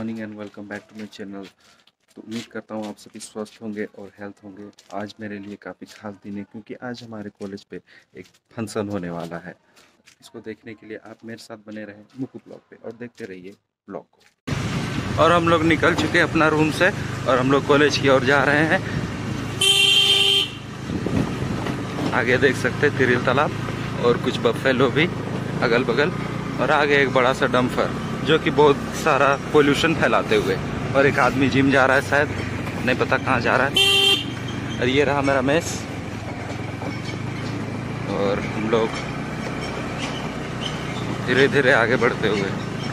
Morning and welcome back to my channel. तो उम्मीद करता हूँ आप सभी स्वस्थ होंगे और हेल्थ होंगे। आज मेरे लिए काफ़ी खास दिन है क्योंकि आज हमारे कॉलेज पे एक फंक्शन होने वाला है। इसको देखने के लिए आप मेरे साथ बने रहें मुकू ब्लॉग पे और देखते रहिए ब्लॉग को। और हम लोग निकल चुके हैं अपना रूम से और हम लोग कॉलेज की ओर जा रहे हैं। आगे देख सकते हैं तिरिल तालाब और कुछ बफेलो भी अगल बगल, और आगे एक बड़ा सा डंपर जो कि बहुत सारा पोल्यूशन फैलाते हुए, और एक आदमी जिम जा रहा है, शायद नहीं पता कहाँ जा रहा है। और ये रहा मेरा मेस और हम लोग धीरे धीरे आगे बढ़ते हुए।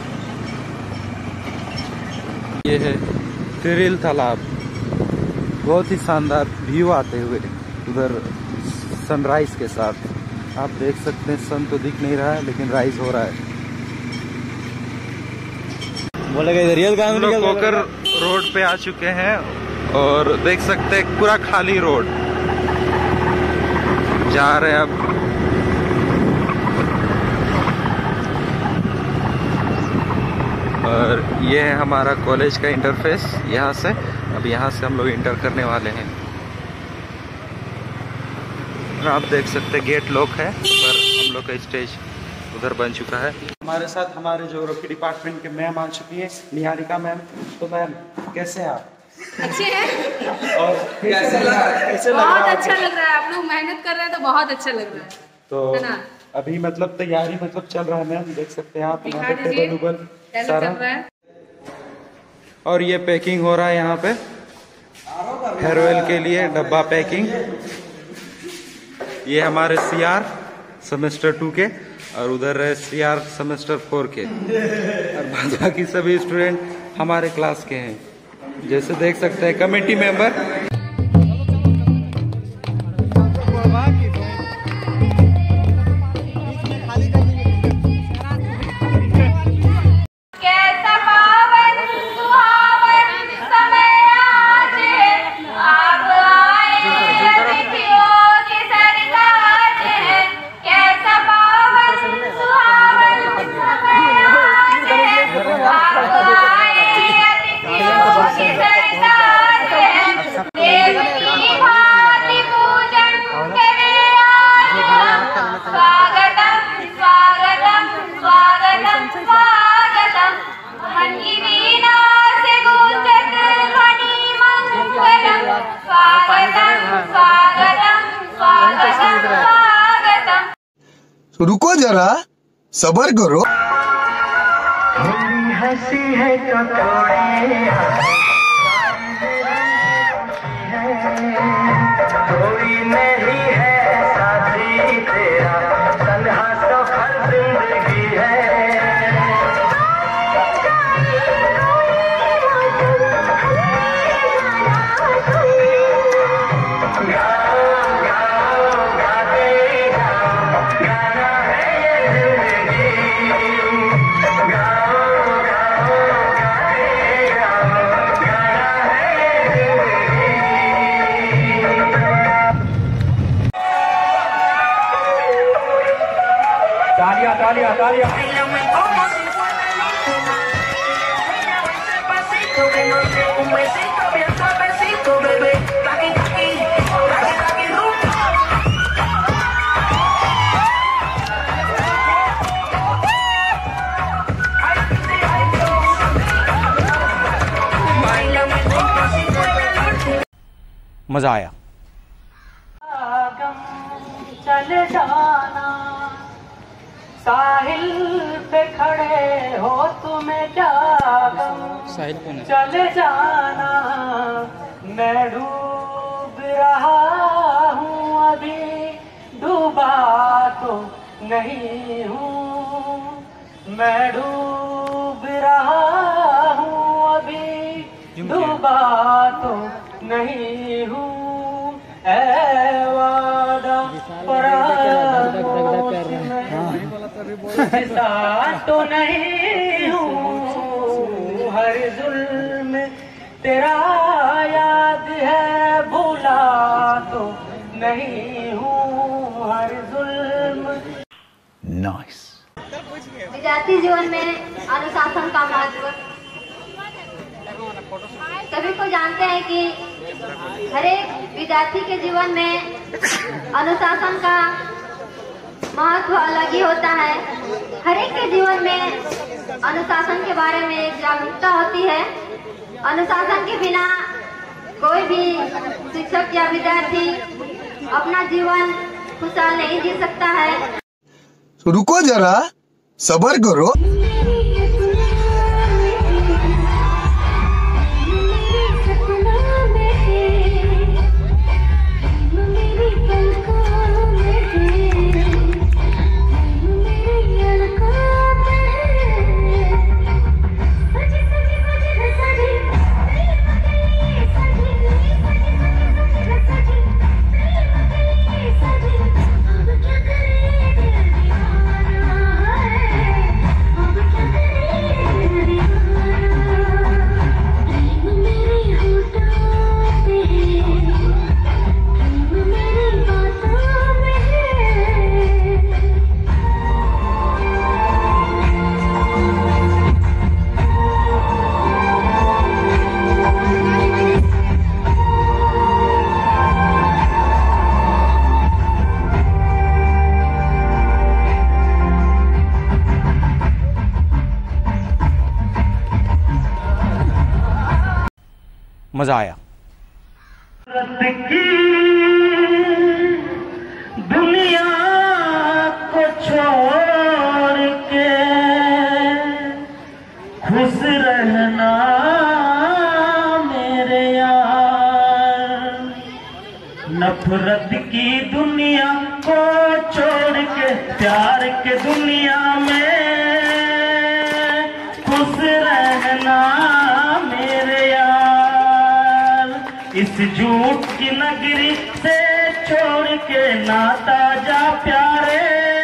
ये है तिरिल तालाब, बहुत ही शानदार व्यू आते हुए उधर सनराइज के साथ। आप देख सकते हैं सन तो दिख नहीं रहा है लेकिन राइज हो रहा है। हम लोग कोकर रोड पे आ चुके हैं और देख सकते हैं पूरा खाली रोड। जा रहे हैं अब। और ये है हमारा कॉलेज का इंटरफेस यहाँ से। अब यहाँ से हम लोग इंटर करने वाले हैं। आप देख सकते हैं गेट लॉक है, पर हम लोग का स्टेज उधर बन चुका है। हमारे साथ हमारे ज्योग्राफी डिपार्टमेंट के मैम आ चुकी हैं, निहारिका मैम। तो मैम कैसे हैं आप? अच्छे हैं। और कैसे लग रहा है? बहुत अच्छा लग रहा है। आप लोग मेहनत कर रहे हैं तो बहुत अच्छा लग रहा है। तो है ना? अभी मतलब तैयारी मतलब चल रहा है मैम, देख सकते हैं आप यहाँ पे टेबल उबल सारा। और ये पैकिंग हो रहा है यहाँ पे फेयरवेल के लिए, डब्बा पैकिंग। ये हमारे सीआर सेमेस्टर 2 के, और उधर है सीआर सेमेस्टर 4 के, और बाकी सभी स्टूडेंट हमारे क्लास के हैं। जैसे देख सकते हैं कमेटी मेंबर। रुको जरा, सबर करो। हंसी है तो कोई नहीं है साथी तेरा, तन्हा सफर जिंदगी है। मजा आया। चले जाना साहिल पे खड़े हो तुम्हें क्या गम, चले जाना मैं डूब रहा हूँ अभी, डूबा तो नहीं हूँ, मैं डूब रहा हूँ अभी, डूबा तो नहीं हूँ। वादा तो नहीं हूँ, हर जुल्म तेरा याद है, भूला तो नहीं हूँ, हर जुल्म। नाइस। विद्यार्थी जीवन में अनुशासन का महत्व जानते हैं कि हर एक विद्यार्थी के जीवन में अनुशासन का महत्व अलग ही होता है। हर एक के जीवन में अनुशासन के बारे में एक जागरूकता होती है। अनुशासन के बिना कोई भी शिक्षक या विद्यार्थी अपना जीवन खुशहाल नहीं जी सकता है। रुको जरा, सब्र करो। मजा आया। दुनिया को छोड़ के खुश रहना मेरे यार। नफरत की दुनिया को छोड़ के प्यार के दुनिया में खुश रहना मेरे यार। इस झूठ की नगरी से छोड़ के नाता जा प्यारे,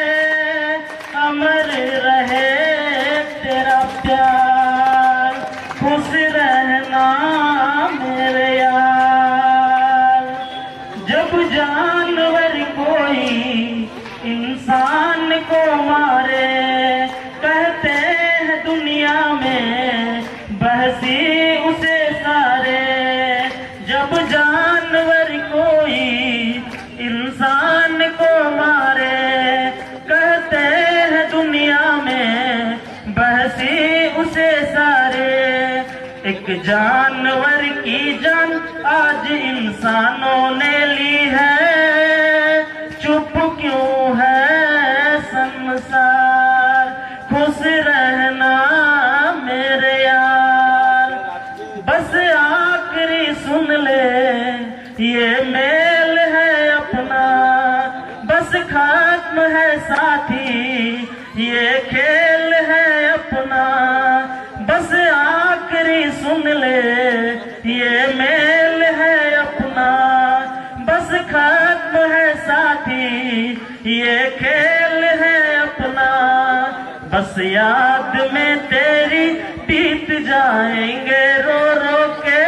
अमर रहे तेरा प्यार। खुश रहना मेरे यार। जब जानवर कोई इंसान को मारे, कहते हैं दुनिया में बहसी उसे सारे। जब जानवर कोई इंसान को मारे, कहते हैं दुनिया में बहसी उसे सारे। एक जानवर की जान आज इंसानों ने ली है, चुप क्यों है संसार। खुश रहना मेरे यार। बस आखिरी सुन ले ये मेल है अपना, बस खत्म है साथी ये खेल है अपना। बस आखिरी सुन ले ये मेल है अपना, बस खत्म है साथी ये खेल है अपना। बस याद में तेरी बीत जाएंगे रो रो के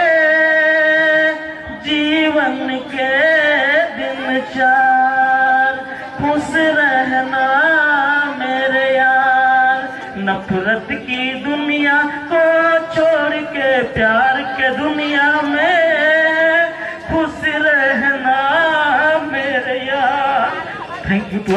जीवन के दिन चार। खुश रहना मेरे यार। नफरत की दुनिया को छोड़ के प्यार के दुनिया में खुश रहना मेरे यार। Thank you.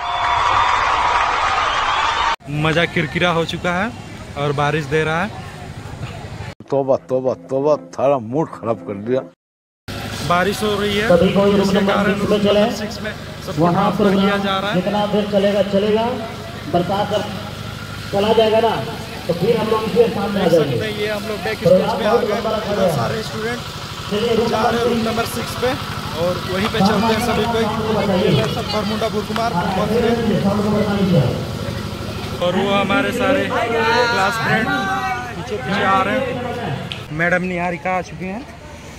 मजा किरकिरा हो चुका है और बारिश दे रहा है। तौबा तौबा तौबा, थारा मूड खराब कर दिया। बारिश हो रही है, सभी को इसके कारण रूम में चले। 6 में सबको वहाँ ट्रांसफर किया जा रहा है। जितना देर चलेगा चलेगा, बरसात जब चला जाएगा ना तो फिर हम लोग इसके सामने आ जाएंगे। ये हम लोग बैक स्टेज पे आ गए। बहुत सारे स्टूडेंट जा रहे हैं रूम नंबर 6 पे और वहीं पे चलते हैं सभी को। मुंडा कुमार और वो हमारे सारे क्लास फ्रेंड पीछे पीछे आ रहे हैं। मैडम निहारिका आ चुके हैं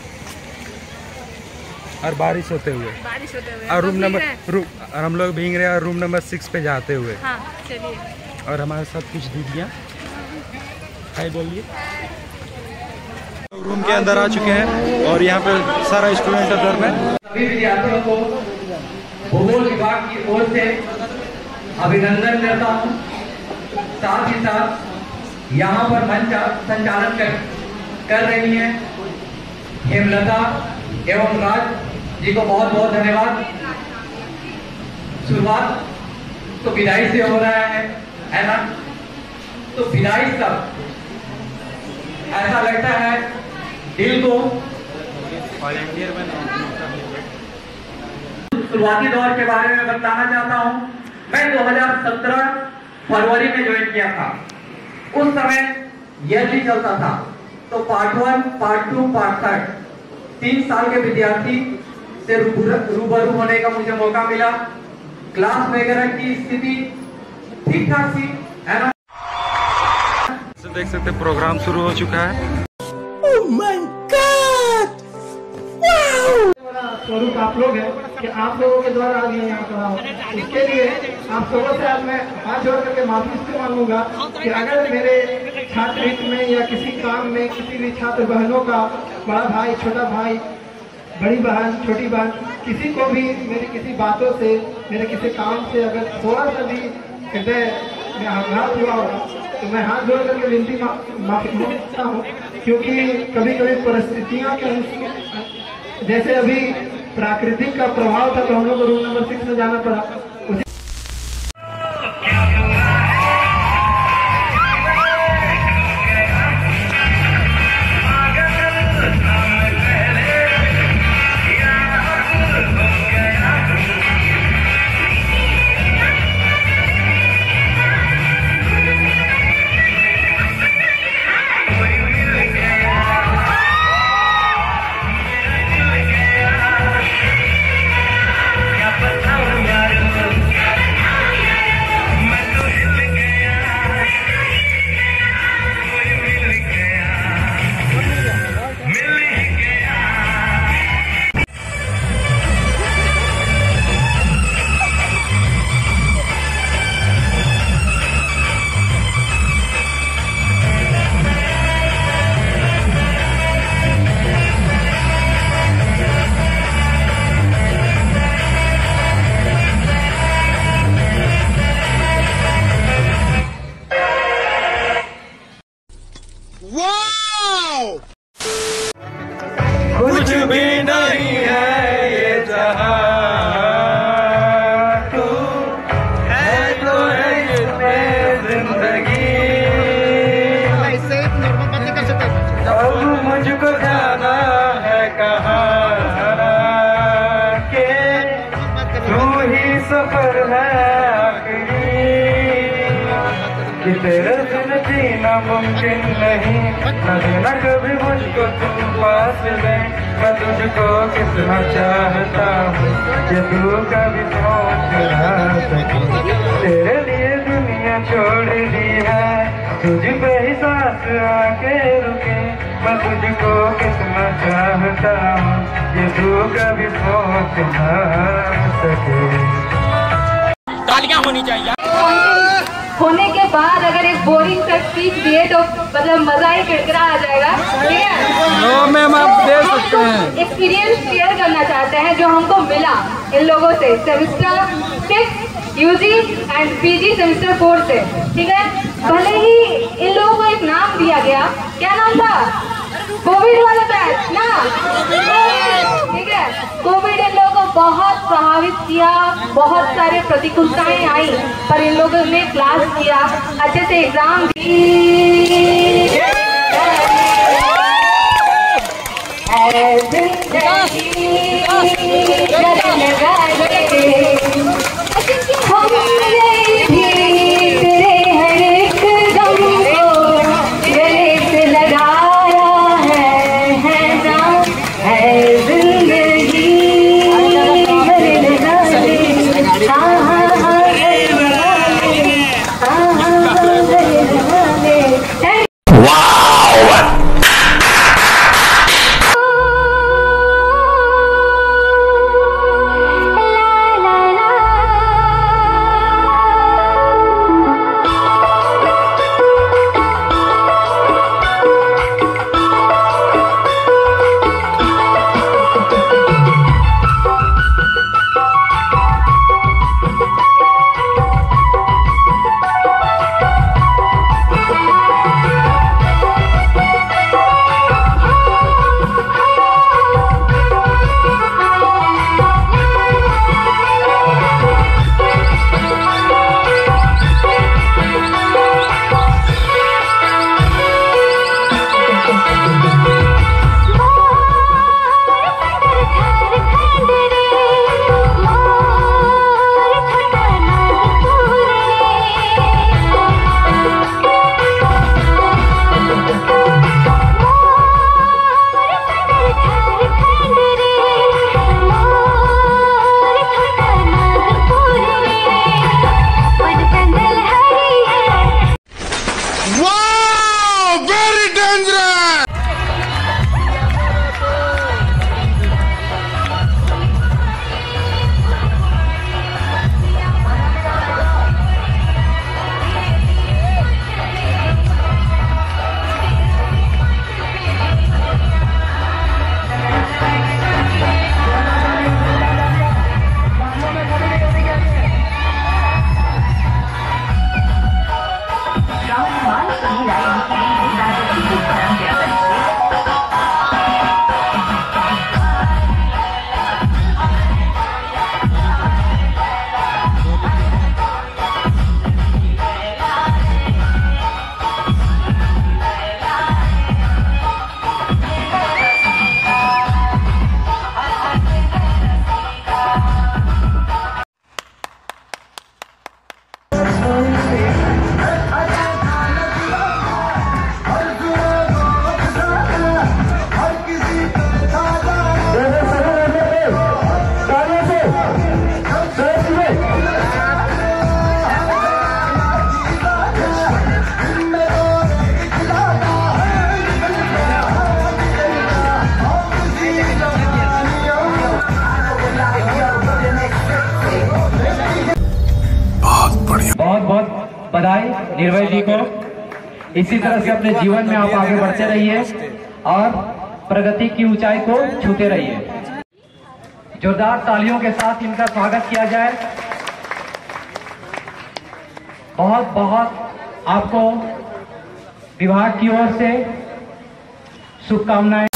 और बारिश होते हुए और हम लोग भीग रहे हैं और रूम नंबर 6 पे जाते हुए। हाँ, चलिए। और हमारे साथ कुछ दीदियाँ, हाय बोलिए। रूम के अंदर आ चुके हैं और यहाँ पे सारा स्टूडेंट अंदर में। सभी विद्यार्थियों को भूगोल विभाग की ओर से अभिनंदन करता हूँ। साथ ही साथ यहाँ पर मंच संचालन कर रही हैं हेमलता एवं राज जी को बहुत बहुत धन्यवाद। शुरुआत तो विदाई से हो रहा है ना? तो विदाई सब ऐसा लगता है दिल को। शुरुआती दौर के बारे में बताना चाहता हूं। मैं 2017 फरवरी में ज्वाइन किया था। उस समय ईयरली चलता था, तो पार्ट 1, पार्ट 2, पार्ट 3 3 साल के विद्यार्थी से रूबरू होने का मुझे मौका मिला। क्लास वगैरह की स्थिति ठीक ठाक थी, है ना? देख सकते प्रोग्राम शुरू हो चुका है। स्वरूप आप लोग हैं कि आप लोगों के द्वारा आज मैं यहाँ खड़ा हूँ। इसके लिए आप सबों से आज मैं हाथ जोड़ करके माफी इसलिए मांगूंगा कि अगर मेरे छात्र हित में या किसी काम में किसी भी छात्र बहनों का, बड़ा भाई, छोटा भाई, बड़ी बहन, छोटी बहन, किसी को भी मेरी किसी बातों से, मेरे किसी काम से अगर थोड़ा सा भी हृदय में आघात हुआ होगा तो मैं हाथ जोड़ करके विनती माफी मांगता हूँ। क्योंकि कभी कभी परिस्थितियों के अनुसार, जैसे अभी प्राकृतिक का प्रभाव था तो हम लोग को रूम नंबर 6 में जाना पड़ा। कुछ भी नहीं है ये जहां, तू है तो है इसमें जिंदगी। अब मुझको जाना है कहाँ के तू ही सफर है आखिरी, कि तेरे बिन जीना मुमकिन नहीं। न देना कभी मुझको तू पास ले, मैं तुझको कितना चाहता हूँ ये तू कभी सोच ना सके। तेरे लिए दुनिया छोड़ दी है, तुझ पे ही सांस आके रुके। मैं तुझको कितना चाहता हूँ ये तू कभी सोच ना सके। तालियां होनी चाहिए। होने के बाद अगर एक बोरिंग सा स्पीच दिए तो मतलब मजा ही किरकिरा आ जाएगा। ठीक है? नो मैम, आप दे सकते हैं। एक्सपीरियंस शेयर करना चाहते हैं जो हमको मिला इन लोगों से semester 6 UG and PG semester 4 से। ठीक है, भले ही इन लोगों को एक नाम दिया गया, क्या नाम था? कोविड वाला बैच ना। ठीक है, कोविड इन लोगों को बहुत प्रभावित किया, बहुत सारे प्रतिकूलताएं आई, पर इन लोगों ने क्लास किया, अच्छे से एग्जाम दी। निर्भय जी को। इसी तरह से अपने जीवन में आप आगे बढ़ते रहिए और प्रगति की ऊंचाई को छूते रहिए। जोरदार तालियों के साथ इनका स्वागत किया जाए। बहुत बहुत आपको विभाग की ओर से शुभकामनाएं।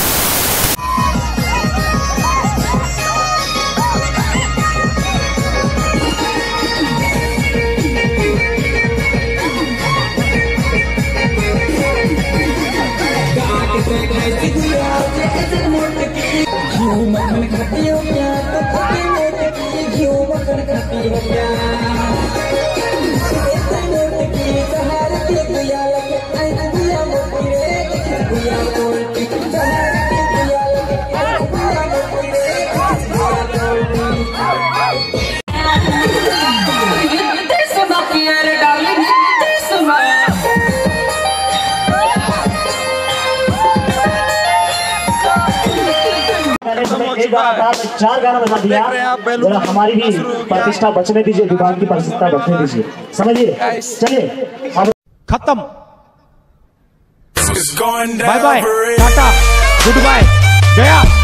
चार गाना बजा दिया, हमारी भी प्रतिष्ठा बचने दीजिए, विभाग की प्रतिष्ठा बचने दीजिए, समझिए। चलिए अब खत्म, bye bye, tata, good bye, गया।